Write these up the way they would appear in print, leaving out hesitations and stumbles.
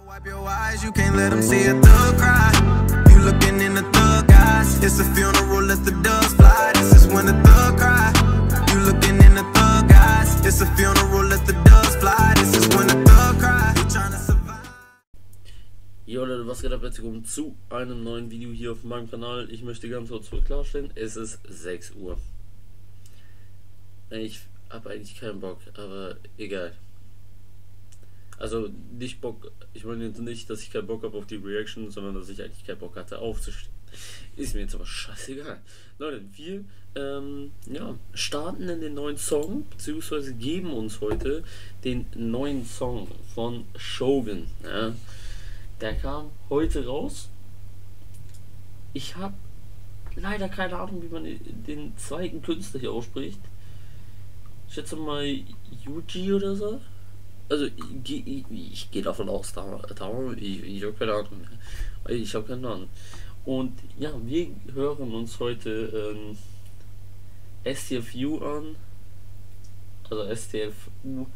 Wipe your eyes, you can't let them see a thug cry. You looking in the thug eyes. It's a funeral, let the doves fly. This is when the thug cry. You looking in the thug eyes. It's a funeral, let the doves fly. This is when the thug cry. You trying to survive. Jo Leute, was geht ab? Herzlich willkommen zu einem neuen Video hier auf meinem Kanal. Ich möchte ganz kurz klarstellen, es ist 6 Uhr. Ich habe eigentlich keinen Bock, aber egal. Also nicht Bock, ich meine jetzt nicht, dass ich keinen Bock habe auf die Reaction, sondern dass ich eigentlich keinen Bock hatte aufzustehen. Ist mir jetzt aber scheißegal. Leute, wir starten in den neuen Song, beziehungsweise geben uns heute den neuen Song von Shogun. Ja. Der kam heute raus. Ich habe leider keine Ahnung, wie man den zweiten Künstler hier ausspricht. Ich schätze mal Yuji oder so. Also ich gehe davon aus, ich habe keine Ahnung. Ich habe keine Ahnung. Und ja, wir hören uns heute STFU an. Also STFU.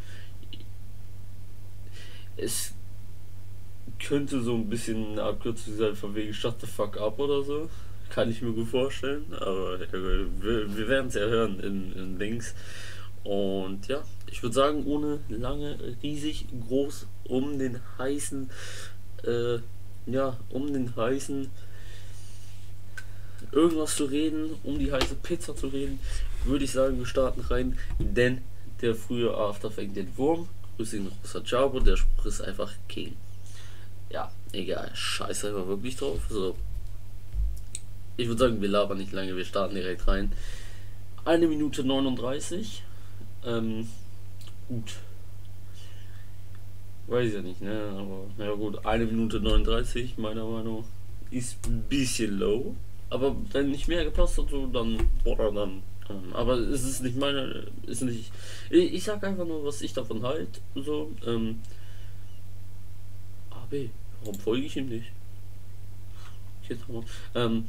Es könnte so ein bisschen eine Abkürzung sein von wegen Shut the fuck up oder so. Kann ich mir gut vorstellen. Aber wir werden es ja hören in Links. Und ja, ich würde sagen, ohne lange riesig groß um den heißen irgendwas zu reden, um die heiße Pizza zu reden, würde ich sagen, wir starten rein, denn der frühe After fängt den Wurm. Grüß ihn Rosa Jabo, der Spruch ist einfach King. Ja, egal, scheiß einfach wirklich drauf. So, ich würde sagen, wir labern nicht lange, wir starten direkt rein. 1 Minute 39. Gut. Weiß ich ja nicht, ne? Aber naja gut, 1 Minute 39, meiner Meinung nach, ist ein bisschen low. Aber wenn nicht mehr gepasst hat, so, dann. Aber es ist nicht meine. Ist nicht. Ich sag einfach nur, was ich davon halt. So, AB, warum folge ich ihm nicht? Jetzt mal.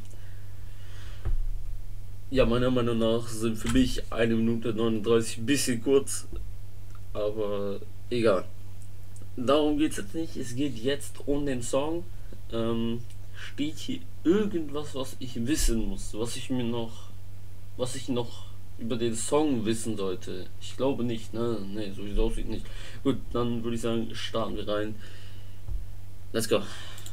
Ja, meiner Meinung nach sind für mich 1 Minute 39 ein bisschen kurz, aber egal. Darum geht es jetzt nicht, es geht jetzt um den Song. Steht hier irgendwas, was ich wissen muss, was ich noch über den Song wissen sollte? Ich glaube nicht, ne, so wie es aussieht nicht. Gut, dann würde ich sagen, starten wir rein. Let's go.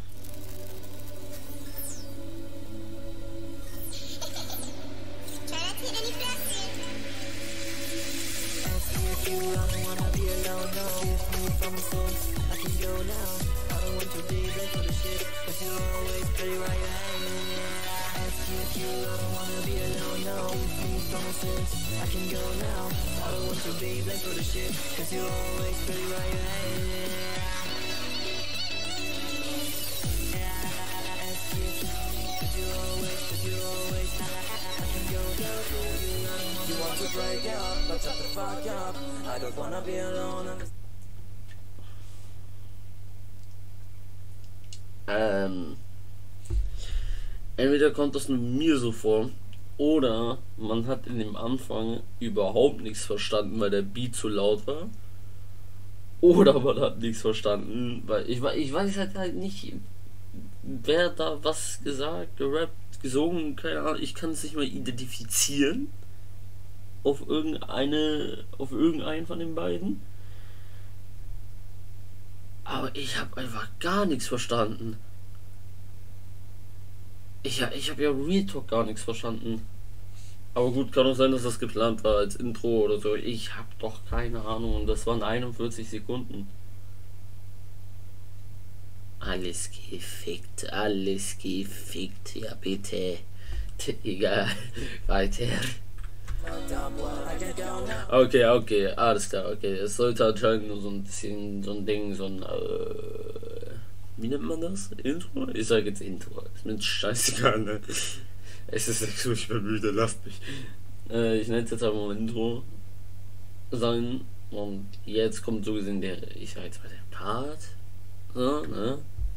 Entweder kommt das nur mir so vor, oder man hat in dem Anfang überhaupt nichts verstanden, weil der Beat zu laut war, oder man hat nichts verstanden, weil ich weiß halt nicht, wer da was gesagt, gerappt, gesungen, keine Ahnung, ich kann es nicht mal identifizieren auf irgendeinen von den beiden, aber ich habe einfach gar nichts verstanden. Ich habe ja Real Talk gar nichts verstanden. Aber gut, kann auch sein, dass das geplant war als Intro oder so. Ich habe doch keine Ahnung. Und das waren 41 Sekunden. Alles gefickt, ja bitte. Egal, weiter. Okay, alles klar, okay. Es sollte anscheinend nur so ein bisschen, so ein Ding, so ein, wie nennt man das? Intro? Ich sage jetzt Intro. Ist mir scheißegal, ne? Es ist 6 Uhr, ich bin müde, lasst mich. Ich nenne es jetzt einfach mal Intro sein. Und jetzt kommt so gesehen ich sage jetzt mal der Part. So, ne?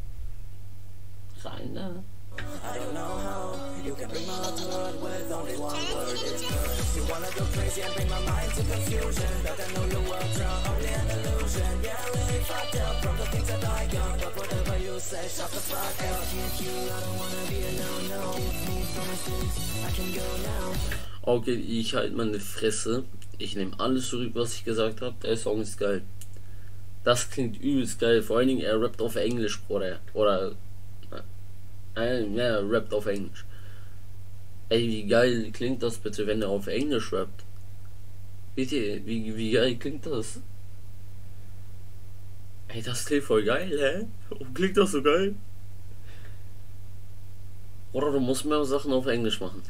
Rein da. I don't know how you can bring my heart to earth with only one word, it's good. You wanna go crazy and bring my mind to confusion, but I know your world's only an illusion. Yeah, I really fucked up from the things that I got, but Okay, ich halte meine Fresse. Ich nehme alles zurück, was ich gesagt habe. Der Song ist geil. Das klingt übelst geil. Vor allen Dingen, er rappt auf Englisch, Bruder. Oder. Ja, er rappt auf Englisch. Ey, wie geil klingt das bitte, wenn er auf Englisch rappt? Bitte, wie geil klingt das? Ey, das klingt voll geil, hä? Warum klingt das so geil? Oder du musst mehr Sachen auf Englisch machen.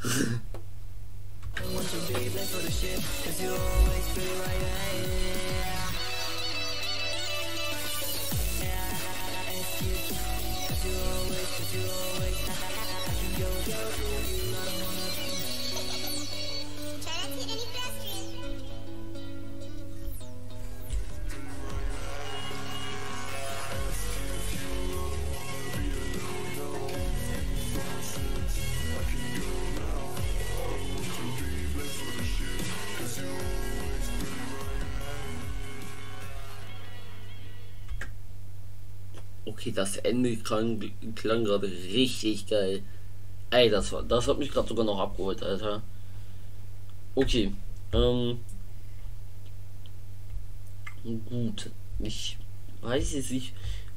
Okay, das Ende klang gerade richtig geil. Ey, das hat mich gerade sogar noch abgeholt, Alter. Okay, gut. Ich weiß es nicht.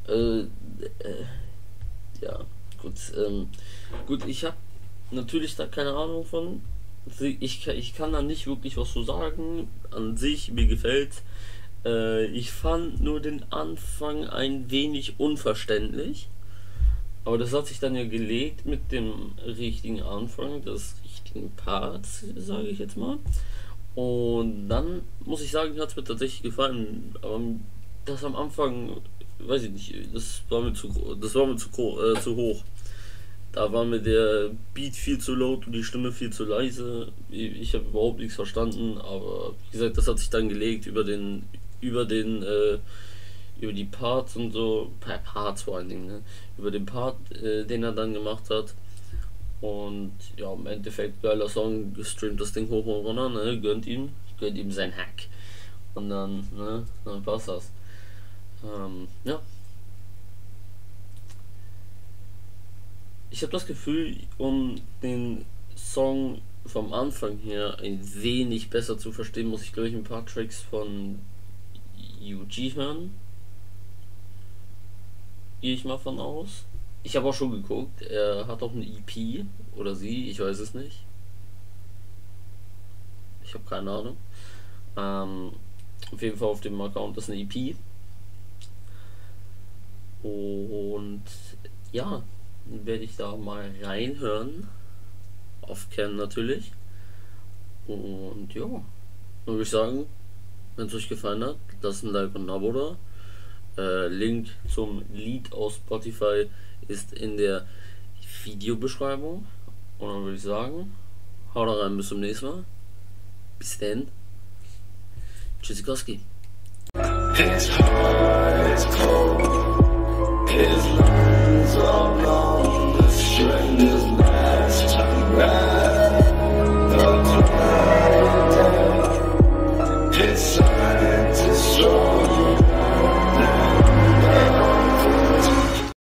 Ja, gut. Gut, ich habe natürlich da keine Ahnung von. Ich kann da nicht wirklich was zu sagen. An sich, mir gefällt. Ich fand nur den Anfang ein wenig unverständlich. Aber das hat sich dann ja gelegt mit dem richtigen Anfang, des richtigen Parts, sage ich jetzt mal. Und dann muss ich sagen, hat es mir tatsächlich gefallen. Aber das am Anfang, weiß ich nicht, das war mir zu hoch. Da war mir der Beat viel zu laut und die Stimme viel zu leise. Ich habe überhaupt nichts verstanden, aber wie gesagt, das hat sich dann gelegt über die Parts und so, Parts vor allen Dingen, ne? Über den Part, den er dann gemacht hat. Und ja, im Endeffekt geiler Song, gestreamt das Ding hoch und runter, ne? Gönnt ihm sein Hack. Und dann, ne, dann passt das. Ja. Ich habe das Gefühl, um den Song vom Anfang her ein wenig besser zu verstehen, muss ich glaube ich ein paar Tracks von UG hören. Gehe ich mal von aus. Ich habe auch schon geguckt, er hat auch eine EP oder sie, ich weiß es nicht. Ich habe keine Ahnung. Auf jeden Fall auf dem Account ist eine EP. Und ja, werde ich da mal reinhören. Auf Cam natürlich. Und ja, würde ich sagen, wenn es euch gefallen hat, lasst ein Like und ein Abo da. Link zum Lied aus Spotify ist in der Videobeschreibung. Und dann würde ich sagen, haut rein, bis zum nächsten Mal. Bis dann. Tschüssikowski. His heart is cold, his lungs are